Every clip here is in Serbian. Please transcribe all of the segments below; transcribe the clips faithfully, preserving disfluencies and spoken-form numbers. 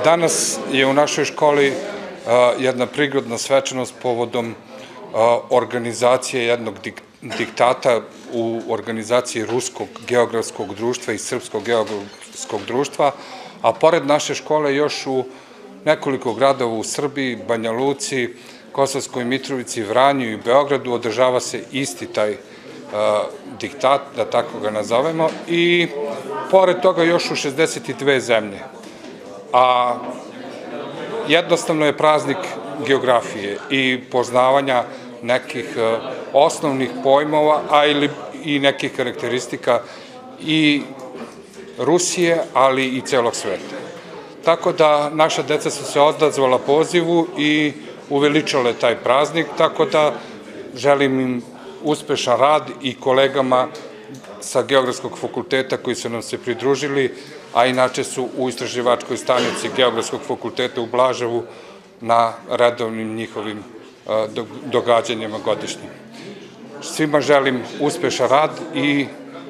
Danas je u našoj školi jedna prigodna svečanost povodom organizacije jednog diktata u organizaciji Ruskog geografskog društva i Srpskog geografskog društva, a pored naše škole još u nekoliko gradova u Srbiji, Banja Luci, Kosovskoj Mitrovici, Vranju i Beogradu održava se isti taj diktat, da tako ga nazovemo, i pored toga još u šezdeset dve zemlje. A jednostavno je praznik geografije i poznavanja nekih osnovnih pojmova, a i nekih karakteristika i Rusije, ali i celog sveta. Tako da naša deca su se odazvala pozivu i uveličale taj praznik, tako da želim im uspešan rad i kolegama sa Geografskog fakulteta koji su nam se pridružili, a inače su u istraživačkoj stanici Geografskog fakulteta u Blaževu na redovnim njihovim događanjima godišnjim. Svima želim uspešan rad i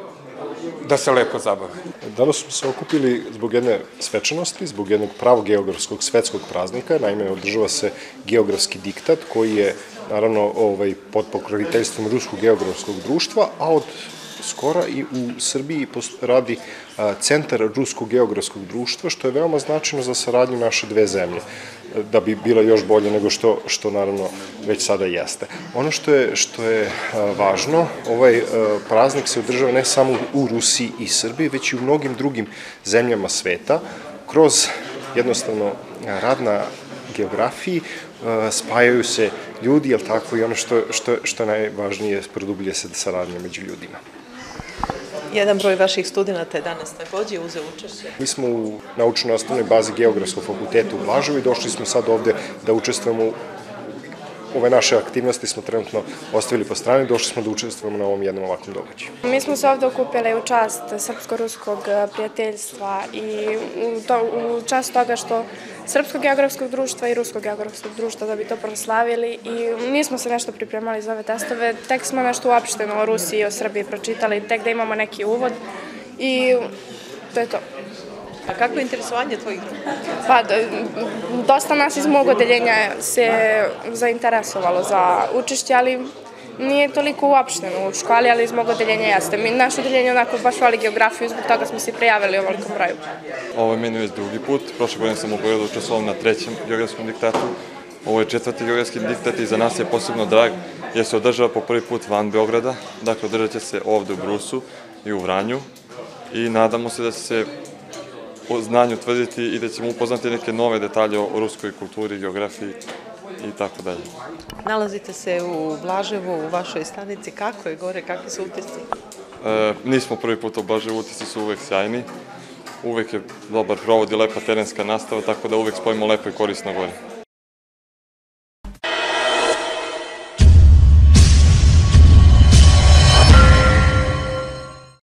da se lepo zabave. Danas smo se okupili zbog jedne svečanosti, zbog jednog pravog geografskog svetskog praznika. Naime, održava se geografski diktat koji je, naravno, pod pokroviteljstvom Ruskog geografskog društva, a od skora i u Srbiji radi Centar Ruskog geografskog društva, što je veoma značajno za saradnju naše dve zemlje, da bi bila još bolje nego što, naravno, već sada jeste. Ono što je važno, ovaj praznik se održava ne samo u Rusiji i Srbiji, već i u mnogim drugim zemljama sveta. Kroz, jednostavno, rad na geografiji spajaju se ljudi, jel tako, i ono što je najvažnije, produbljuje se saradnja među ljudima. Jedan broj vaših studenta je danas takođe uzeo učešće. Mi smo u naučno-nastavnoj bazi Geografskog fakulteta u Blaževu i došli smo sad ovde da učestvujemo u ove naše aktivnosti, smo trenutno ostavili po strani, došli smo da učestvujemo na ovom jednom ovakvom događaju. Mi smo se ovde okupili u čast Srpsko-ruskog prijateljstva i u čast toga što Srpskog geografskog društva i Ruskog geografskog društva da bi to proslavili, i nismo se nešto pripremali za ove testove, tek smo nešto uopšteno o Rusiji i o Srbiji pročitali, tek da imamo neki uvod i to je to. A kako je interesovanje tvojih druga? Pa, dosta nas iz mog odeljenja se zainteresovalo za učešće, ali nije toliko uopšteno u školi, ali iz mog odeljenja jeste. Naše odeljenje onako baš voli geografiju, zbog toga smo se prijavili u ovolikom broju. Ovo je meni već drugi put. Prošle godine sam u Beogradu učestvovao na trećem geografskom diktatu. Ovo je četvrti geografski diktat i za nas je posebno drag jer se održava po prvi put van Beograda. Dakle, održat će se ovde u Brusu i u Vranju i nadamo se da će se po znanju tvrditi i da ćemo upoznati neke nove detalje o ruskoj kulturi, geografiji i tako dalje. Nalazite se u Blaževu, u vašoj stanici. Kako je gore, kakvi su utisci? Nismo prvi put u Blaževu, utisci su uvek sjajni. Uvek je dobar provod i lepa terenska nastava, tako da uvek spojimo lepo i korisno gore.